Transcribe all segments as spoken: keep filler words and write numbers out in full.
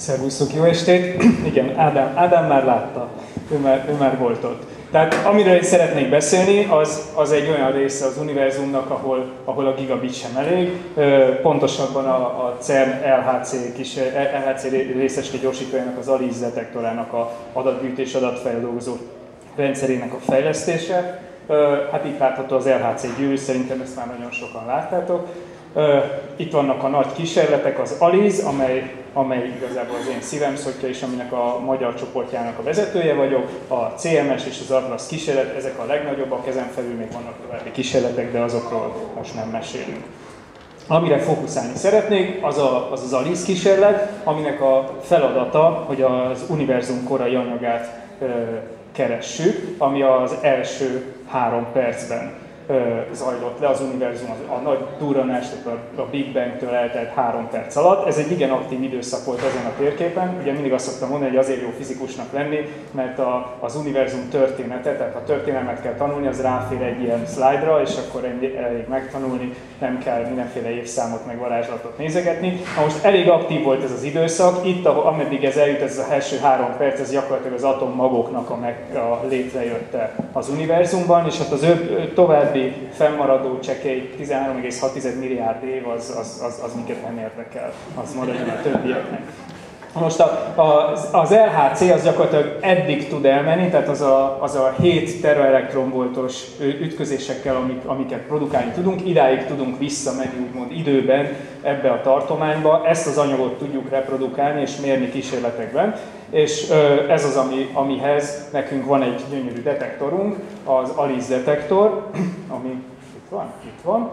Szervusztok, jó estét! Igen, Ádám, Ádám már látta, ő már, ő már volt ott. Tehát amiről szeretnék beszélni, az, az egy olyan része az univerzumnak, ahol, ahol a gigabit sem elég. Pontosabban a, a CERN el há cé, kis, el há cé részecske gyorsítójának, az ALICE detektorának a adatgyűjtés, adatfeldolgozó rendszerének a fejlesztése. Hát itt látható az el há cé gyűrű, szerintem ezt már nagyon sokan láttátok. Itt vannak a nagy kísérletek, az ALICE, amely, amely igazából az én szívemszotja és aminek a magyar csoportjának a vezetője vagyok, a cé em es és az ATLAS kísérlet, ezek a legnagyobbak, ezen felül még vannak további kísérletek, de azokról most nem mesélünk. Amire fókuszálni szeretnék, az a, az, az ALICE kísérlet, aminek a feladata, hogy az univerzum korai anyagát ö, keressük, ami az első három percben zajlott le az univerzum, a nagy durranást, a Big Bang-től eltelt három perc alatt. Ez egy igen aktív időszak volt ezen a térképen. Ugye mindig azt szoktam mondani, hogy azért jó fizikusnak lenni, mert a, az univerzum története, tehát a történelmet kell tanulni, az ráfér egy ilyen szlájdra, és akkor elég megtanulni, nem kell mindenféle évszámot meg varázslatot nézegetni. Na most elég aktív volt ez az időszak, itt, ameddig ez eljut, ez az első három perc, ez gyakorlatilag az atommagoknak a, meg, a létrejötte az univerzumban, és hát az ő további fennmaradó csekély tizenhárom egész hat milliárd év az, az, az, az minket nem érdekel, az maradjon a többieknek. Most a, a, az el há cé az gyakorlatilag eddig tud elmenni, tehát az a, az a hét teraelektronvoltos ütközésekkel, amik, amiket produkálni tudunk, idáig tudunk visszamenni úgymond időben ebbe a tartományba, ezt az anyagot tudjuk reprodukálni és mérni kísérletekben, és ez az, ami, amihez nekünk van egy gyönyörű detektorunk, az ALICE detektor, ami itt van, itt van.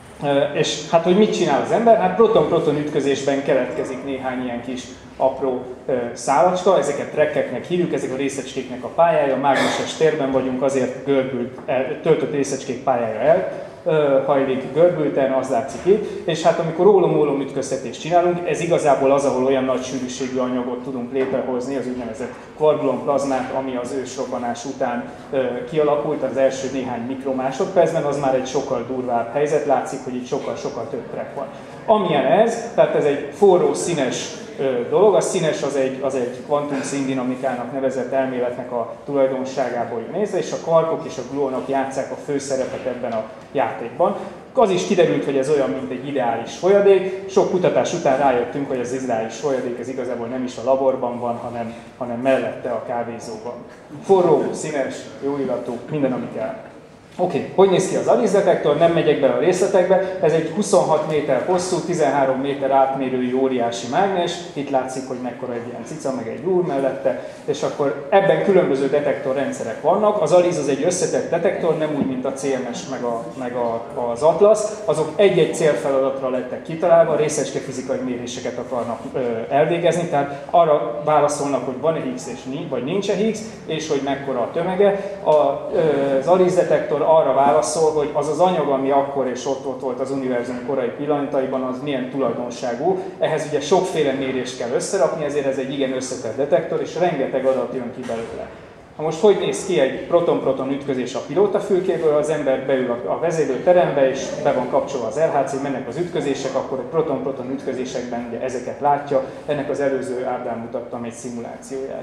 És hát, hogy mit csinál az ember? Hát proton-proton ütközésben keletkezik néhány ilyen kis apró szálacska, ezeket trekkeknek hívjuk, ezek a részecskéknek a pályája, mágneses térben vagyunk, azért görbült, töltött részecskék pályája el, hajlik görbülten, az látszik itt, és hát amikor ólom-ólom ütköztetést csinálunk, ez igazából az, ahol olyan nagy sűrűségű anyagot tudunk létrehozni, az úgynevezett kvargulonplazmát, ami az ősrobbanás után kialakult az első néhány mikromásodpercben, az már egy sokkal durvább helyzet, látszik, hogy itt sokkal-sokkal több track van. Amilyen ez, tehát ez egy forró, színes dolog, a színes az egy, az egy kvantum színdinamikának nevezett elméletnek a tulajdonságából jön nézve, és a kvarkok és a gluonok játsszák a főszerepet ebben a játékban. Az is kiderült, hogy ez olyan, mint egy ideális folyadék. Sok kutatás után rájöttünk, hogy az ideális folyadék ez igazából nem is a laborban van, hanem, hanem mellette a kávézóban. Forró, színes, jó illatú, minden, ami kell. Oké, okay. Hogy néz ki az ALICE detektor? Nem megyek bele a részletekbe. Ez egy huszonhat méter hosszú, tizenhárom méter átmérőjű óriási mágnes. Itt látszik, hogy mekkora egy ilyen cica, meg egy úr mellette. És akkor ebben különböző detektorrendszerek vannak. Az ALICE az egy összetett detektor, nem úgy, mint a cé em es meg, a, meg a, az ATLAS. Azok egy-egy célfeladatra lettek kitalálva, részecskefizikai méréseket akarnak ö, elvégezni. Tehát arra válaszolnak, hogy van-e Higgs és nincs, vagy nincs-e Higgs, és hogy mekkora a tömege. A, ö, az ALICE detektor arra válaszol, hogy az az anyag, ami akkor és ott, ott volt az univerzum korai pillanataiban, az milyen tulajdonságú. Ehhez ugye sokféle mérést kell összerakni, ezért ez egy igen összetett detektor, és rengeteg adat jön ki belőle. Na most hogy néz ki egy proton-proton ütközés a pilótafülkéből? Az ember beül a vezérlő terembe, és be van kapcsolva az el há cé, mennek az ütközések, akkor egy proton-proton ütközésekben ugye ezeket látja. Ennek az előző ábrán mutattam egy szimulációját.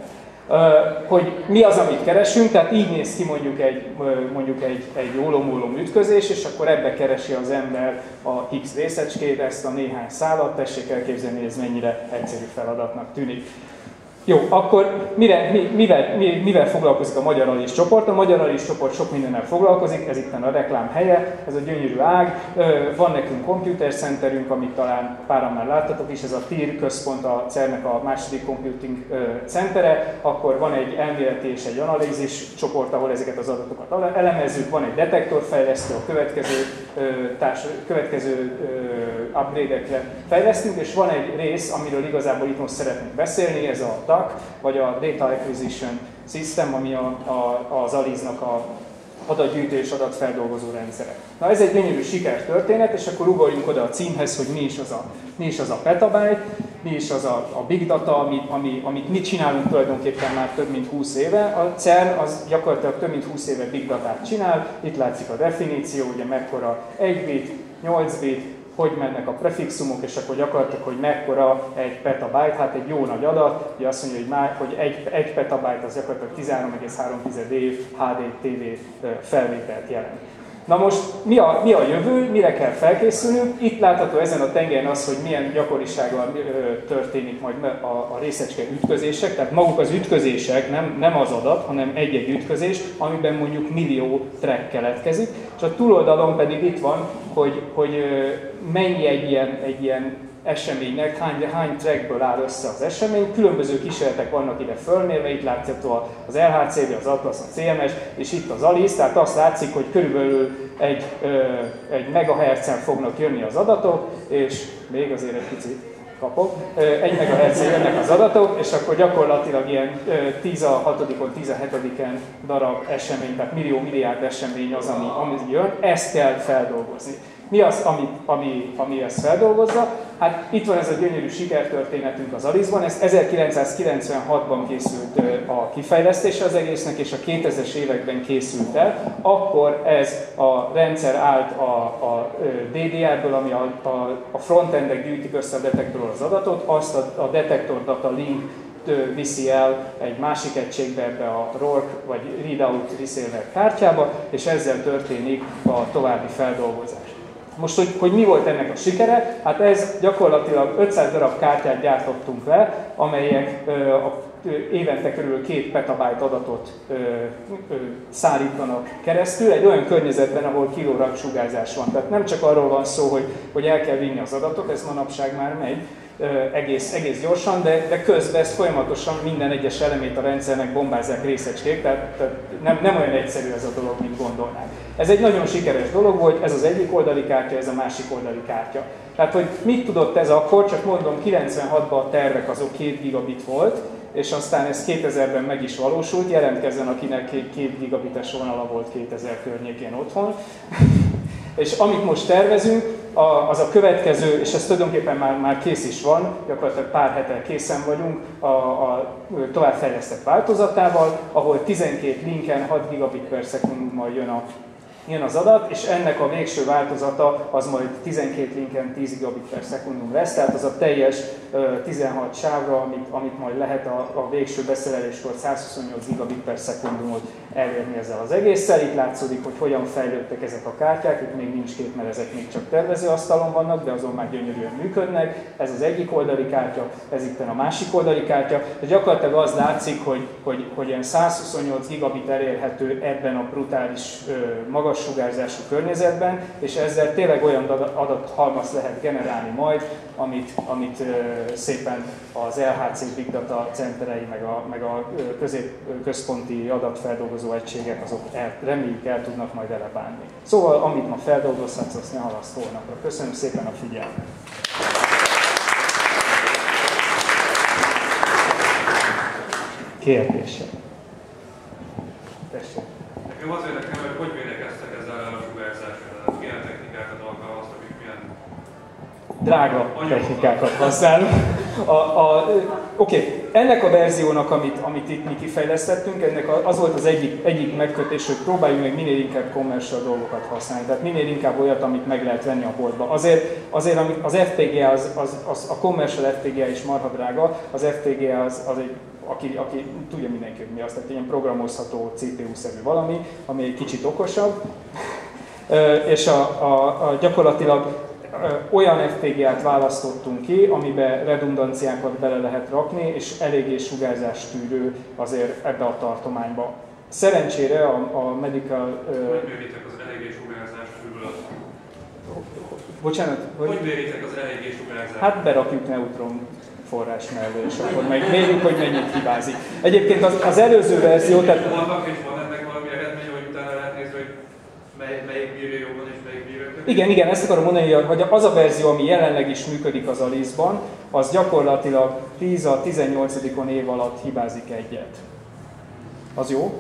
Hogy mi az, amit keresünk, tehát így néz ki mondjuk egy, mondjuk egy, egy ólom-ólom ütközés, és akkor ebbe keresi az ember a Higgs részecskét, ezt a néhány szálat, tessék elképzelni, hogy ez mennyire egyszerű feladatnak tűnik. Jó, akkor mire, mi, mivel, mi, mivel foglalkozik a Magyar ALICE csoport? A Magyar ALICE csoport sok mindennel foglalkozik, ez itt a reklám helye, ez a gyönyörű ág. Van nekünk computer centerünk, amit talán páran már láttatok is, ez a té i er központ, a CERN-nek a második computing centere, akkor van egy elméleti és egy analízis csoport, ahol ezeket az adatokat elemezzük, van egy detektorfejlesztő, a következő, társ, következő upgrade-ekre fejlesztünk, és van egy rész, amiről igazából itt most szeretnénk beszélni, ez a dé á cé, vagy a Data Acquisition System, ami a, a, az ALICE-nak a adatgyűjtő és adatfeldolgozó rendszere. Na ez egy gyönyörű sikertörténet, és akkor ugorjunk oda a címhez, hogy mi is az a, mi is az a petabyte, mi is az a, a big data, ami, ami, amit mi csinálunk tulajdonképpen már több mint húsz éve. A CERN az gyakorlatilag több mint húsz éve big datát csinál, itt látszik a definíció, ugye mekkora egy bit, nyolc bit, hogy mennek a prefixumok, és akkor gyakorlatilag, hogy mekkora egy petabyte, hát egy jó nagy adat, ugye azt mondja, hogy, már, hogy egy, egy petabyte az gyakorlatilag tizenhárom egész három év há dé té vé felvételt jelent. Na most mi a, mi a jövő, mire kell felkészülnünk? Itt látható ezen a tengeren az, hogy milyen gyakorisággal történik majd a, a részecske ütközések, tehát maguk az ütközések, nem, nem az adat, hanem egy-egy ütközés, amiben mondjuk millió track keletkezik, és a túloldalon pedig itt van, hogy, hogy mennyi egy ilyen, egy ilyen eseménynek, hány, hány trackből áll össze az esemény, különböző kísérletek vannak ide fölmérve, itt látható az el há cé vé, az Atlas, a cé em es, és itt az alisz, tehát azt látszik, hogy körülbelül egy, ö, egy megahertzen fognak jönni az adatok, és még azért egy picit kapok, egy megahertzen jönnek az adatok, és akkor gyakorlatilag ilyen tíz a hatodikon, tíz a hetediken darab esemény, tehát millió-milliárd esemény az, ami, ami jön, ezt kell feldolgozni. Mi az, ami, ami, ami ezt feldolgozza? Hát itt van ez a gyönyörű sikertörténetünk az aliszban, ez ezerkilencszázkilencvenhatban készült a kifejlesztése az egésznek, és a kétezres években készült el. Akkor ez a rendszer állt a, a dé dé er-ből, ami a, a, a frontendek gyűjtik össze a detektorról az adatot, azt a, a detektor data link viszi el egy másik egységbe, ebbe a R O R C vagy Readout Receiver kártyába, és ezzel történik a további feldolgozás. Most, hogy, hogy mi volt ennek a sikere? Hát ez gyakorlatilag ötszáz darab kártyát gyártottunk le, amelyek ö, a, ö, évente körül két petabyte adatot ö, ö, szállítanak keresztül, egy olyan környezetben, ahol kilórag sugárzás van. Tehát nem csak arról van szó, hogy, hogy el kell vinni az adatot, ez manapság már megy, Egész, egész gyorsan, de, de közben ezt folyamatosan minden egyes elemét a rendszernek bombázzák részecskék, tehát, tehát nem, nem olyan egyszerű ez a dolog, mint gondolnánk. Ez egy nagyon sikeres dolog volt, ez az egyik oldali kártya, ez a másik oldali kártya. Tehát, hogy mit tudott ez akkor, csak mondom, kilencvenhatban a tervek azok két gigabit volt, és aztán ez kétezerben meg is valósult, jelentkezzen, akinek két gigabites vonala volt kétezer környékén otthon. És amit most tervezünk, az a következő, és ez tulajdonképpen már, már kész is van, gyakorlatilag pár hete készen vagyunk a, a továbbfejlesztett változatával, ahol tizenkét linken hat gigabit per szekundummal jön, a, jön az adat, és ennek a végső változata az majd tizenkét linken tíz gigabit per szekundum lesz, tehát az a teljes tizenhat sávra, amit, amit majd lehet a, a végső beszereléskor százhuszonnyolc gigabit per szekundumot elérni ezzel az egésszel. Itt látszódik, hogy hogyan fejlődtek ezek a kártyák, itt még nincs kép, mert ezek még csak tervezőasztalon vannak, de azon már gyönyörűen működnek. Ez az egyik oldali kártya, ez itt a másik oldali kártya, de gyakorlatilag az látszik, hogy, hogy, hogy ilyen százhuszonnyolc gigabit elérhető ebben a brutális magas sugárzású környezetben, és ezzel tényleg olyan adathalmazt lehet generálni majd, amit, amit szépen az el há cé Big Data centerei, meg a, meg a közép, központi adatfeldolgozó egységek, azok el, reméljük el tudnak majd vele bánni. Szóval, amit ma feldolgozhatsz, azt ne halaszt holnapra. Köszönöm szépen a figyelmet! Kérdések? Tessék! Nekem az érdekel, hogy hogy védekeztek ezzel a sugárzással, milyen technikákat alkalmaztak, és milyen... Drága technikákat használunk. A, a, Oké, okay. Ennek a verziónak, amit, amit itt mi kifejlesztettünk, ennek az volt az egyik, egyik megkötés, hogy próbáljunk meg minél inkább commercial dolgokat használni, tehát minél inkább olyat, amit meg lehet venni a boltba. Azért, azért az ef pé gé, az, az, az, a commercial ef pé gé is marha drága, az ef pé gé az, az egy Aki, aki tudja mindenki, hogy mi az, tehát ilyen programozható cé pé u-szerű valami, ami egy kicsit okosabb, és a, a, a gyakorlatilag olyan ef pé gé-t választottunk ki, amiben redundanciákat bele lehet rakni, és eléggé sugárzástűrő azért ebbe a tartományba. Szerencsére a, a medical... Hogy méritek az eléggé sugárzástűrő? Bocsánat? Hogy, hogy méritek az eléggé sugárzást? Hát berakjuk neutron forrás mellé, és akkor meg mérjük, hogy mennyit hibázik. Egyébként az, az előző verzió... Tehát... Vannak és van ennek valami eredmény, hogy utána lehet nézni, hogy mely, melyik bírja jobban és melyik bírja többet? Igen, igen, ezt akarom mondani, hogy az a verzió, ami jelenleg is működik az aliszban, az gyakorlatilag tíz a tizennyolcadikon év alatt hibázik egyet. Az jó?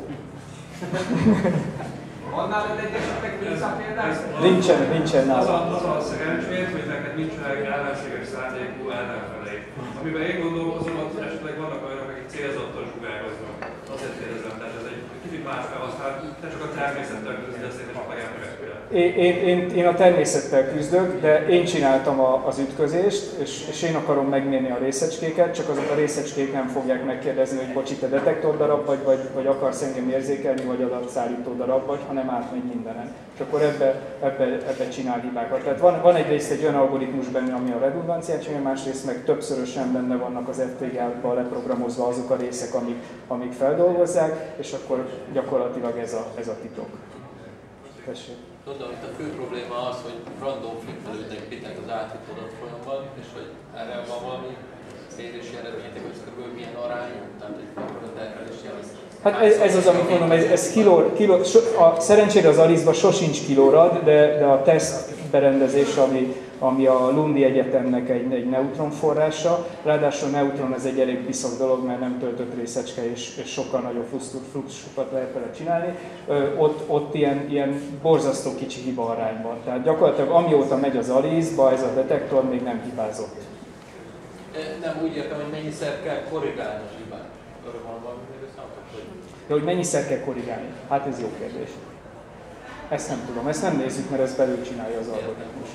Van nálad egy esetleg példát? Nincsen, nincsen nálam. Az a, az a szerencsét, hogy neked nincsenek ellenséges szándékú ellenfelei. Amiben én gondolkozom, hogy esetleg vannak olyanok, akik célzottan sugároznak. Azért kérdezem, tehát ez egy kicsit más felhasznál, te csak a természettel küzdesz, és a pályáművekkel. Én, én, én, én a természettel küzdök, de én csináltam a, az ütközést, és, és én akarom megmérni a részecskéket, csak azok a részecskék nem fogják megkérdezni, hogy bocsi, te detektordarab vagy, vagy, vagy akarsz engem érzékelni, vagy adatszállító darab vagy, hanem átmegy mindenen. És akkor ebbe, ebbe, ebbe csinál hibákat. Tehát van, van egyrészt egy olyan algoritmus benne, ami a redundanciát csinálja, másrészt meg többszörösen benne vannak az ef pé gé-ban leprogramozva azok a részek, amik, amik feldolgozzák, és akkor gyakorlatilag ez a, ez a titok. Tessék. Tudom, itt a fő probléma az, hogy random flipperülnek bitek az átvitt adatfolyamban, és hogy erre van valami mérési eredményetek, hogy kb. Milyen arányú, tehát hogy akkor a terhelés jelent. Hát ez, ez az, amit mondom, ez, ez kiló, kiló, so, a, szerencsére az Arisban sosincs kilórad, de, de a teszt berendezés, ami, ami a Lundi Egyetemnek egy, egy neutron forrása, ráadásul a neutron ez egy elég piszok dolog, mert nem töltött részecske, és, és sokkal nagyobb fluxusokat lehet vele csinálni. Ö, ott, ott ilyen, ilyen borzasztó kicsi hiba arány van. Tehát gyakorlatilag amióta megy az Arisba, ez a detektor még nem hibázott. Nem úgy értem, hogy mennyiszer kell korrigálni a hibát. Arra van valami, hogy hogy... De hogy mennyiszer kell korrigálni? Hát ez jó kérdés. Ezt nem tudom, ezt nem nézzük, mert ez belül csinálja az algoritmus.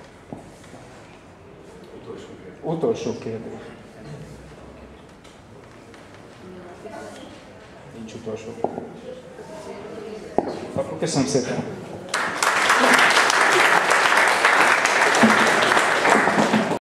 Utolsó kérdés. Utolsó kérdés. Nincs utolsó. Köszönöm szépen.